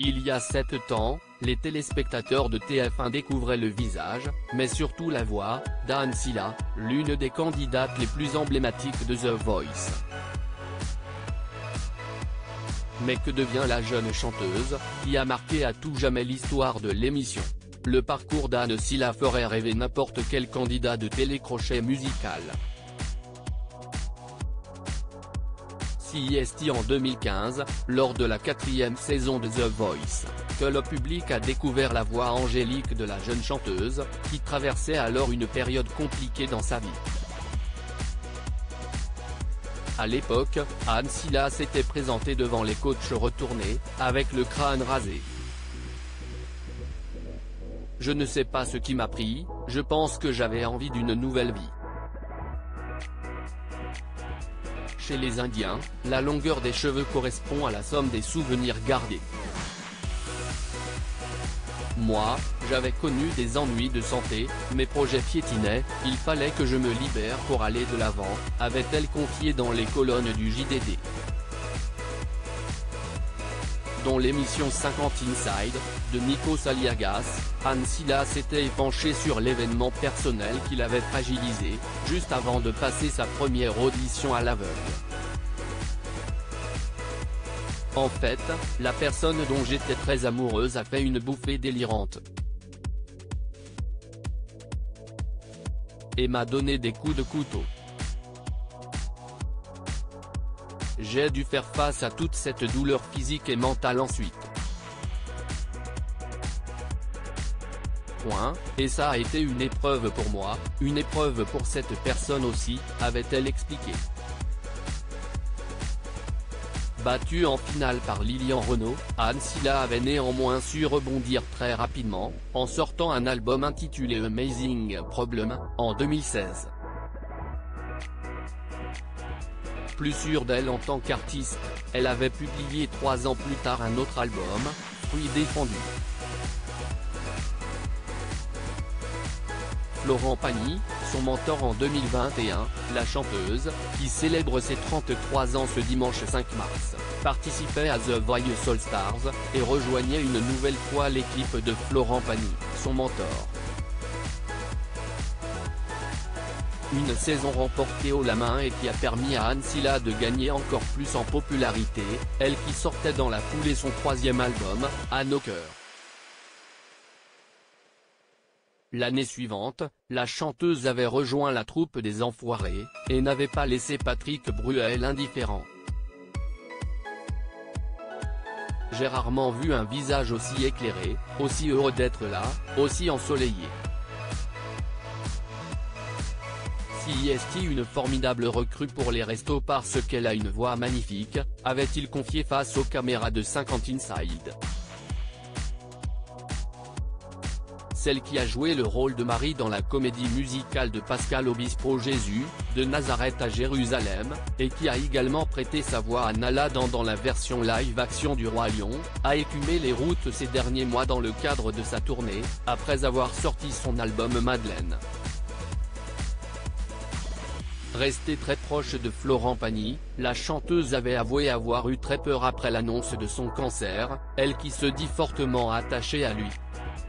Il y a 7 ans, les téléspectateurs de TF1 découvraient le visage, mais surtout la voix, d'Anne Silla, l'une des candidates les plus emblématiques de The Voice. Mais que devient la jeune chanteuse, qui a marqué à tout jamais l'histoire de l'émission? Le parcours d'Anne Silla ferait rêver n'importe quel candidat de télécrochet musical. CIST en 2015, lors de la 4e saison de The Voice, que le public a découvert la voix angélique de la jeune chanteuse, qui traversait alors une période compliquée dans sa vie. À l'époque, Anne Silla s'était présentée devant les coachs retournés, avec le crâne rasé. Je ne sais pas ce qui m'a pris, je pense que j'avais envie d'une nouvelle vie. Chez les Indiens, la longueur des cheveux correspond à la somme des souvenirs gardés. Moi, j'avais connu des ennuis de santé, mes projets piétinaient, il fallait que je me libère pour aller de l'avant, avait-elle confié dans les colonnes du JDD. Dans l'émission 50 Inside, de Nikos Aliagas, Anne Silla s'était épanchée sur l'événement personnel qui l'avait fragilisée, juste avant de passer sa première audition à l'aveugle. En fait, la personne dont j'étais très amoureuse a fait une bouffée délirante. Et m'a donné des coups de couteau. J'ai dû faire face à toute cette douleur physique et mentale ensuite. Et ça a été une épreuve pour moi, une épreuve pour cette personne aussi, avait-elle expliqué. Battue en finale par Lilian Renaud, Anne Silla avait néanmoins su rebondir très rapidement, en sortant un album intitulé Amazing Problem, en 2016. Plus sûre d'elle en tant qu'artiste, elle avait publié 3 ans plus tard un autre album, Fruits défendus. Florent Pagny, son mentor en 2021, la chanteuse, qui célèbre ses 33 ans ce dimanche 5 mars, participait à The Voice All Stars, et rejoignait une nouvelle fois l'équipe de Florent Pagny, son mentor. Une saison remportée haut la main et qui a permis à Anne Silla de gagner encore plus en popularité, elle qui sortait dans la foulée son 3e album, À nos cœurs. L'année suivante, la chanteuse avait rejoint la troupe des Enfoirés, et n'avait pas laissé Patrick Bruel indifférent. J'ai rarement vu un visage aussi éclairé, aussi heureux d'être là, aussi ensoleillé. CIST une formidable recrue pour les restos parce qu'elle a une voix magnifique, avait-il confié face aux caméras de 50 Inside. Celle qui a joué le rôle de Marie dans la comédie musicale de Pascal Obispo Jésus, de Nazareth à Jérusalem, et qui a également prêté sa voix à Nala dans la version live-action du Roi Lion, a écumé les routes ces derniers mois dans le cadre de sa tournée, après avoir sorti son album Madeleine. Restée très proche de Florent Pagny, la chanteuse avait avoué avoir eu très peur après l'annonce de son cancer, elle qui se dit fortement attachée à lui.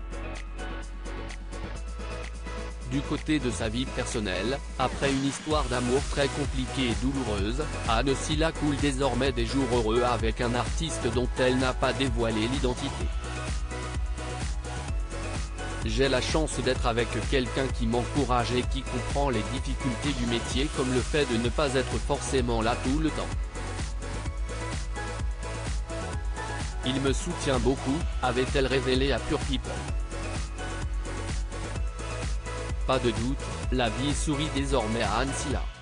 Du côté de sa vie personnelle, après une histoire d'amour très compliquée et douloureuse, Anne Silla coule désormais des jours heureux avec un artiste dont elle n'a pas dévoilé l'identité. J'ai la chance d'être avec quelqu'un qui m'encourage et qui comprend les difficultés du métier comme le fait de ne pas être forcément là tout le temps. Il me soutient beaucoup, avait-elle révélé à Pure People. Pas de doute, la vie sourit désormais à Anne Silla.